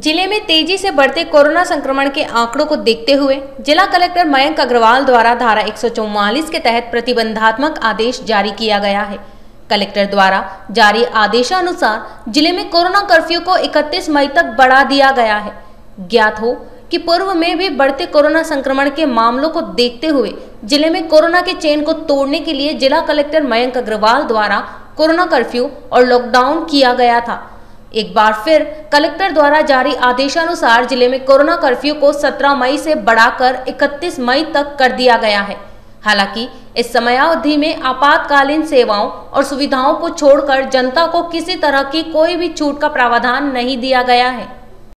जिले में तेजी से बढ़ते कोरोना संक्रमण के आंकड़ों को देखते हुए जिला कलेक्टर मयंक अग्रवाल द्वारा धारा 144 के तहत प्रतिबंधात्मक आदेश जारी किया गया है। कलेक्टर द्वारा जारी आदेशानुसार जिले में कोरोना कर्फ्यू को 31 मई तक बढ़ा दिया गया है। ज्ञात हो कि पूर्व में भी बढ़ते कोरोना संक्रमण के मामलों को देखते हुए जिले में कोरोना के चेन को तोड़ने के लिए जिला कलेक्टर मयंक अग्रवाल द्वारा कोरोना कर्फ्यू और लॉकडाउन किया गया था। एक बार फिर कलेक्टर द्वारा जारी आदेशानुसार जिले में कोरोना कर्फ्यू को 17 मई से बढ़ाकर 31 मई तक कर दिया गया है। हालांकि इस समयावधि में आपातकालीन सेवाओं और सुविधाओं को छोड़कर जनता को किसी तरह की कोई भी छूट का प्रावधान नहीं दिया गया है।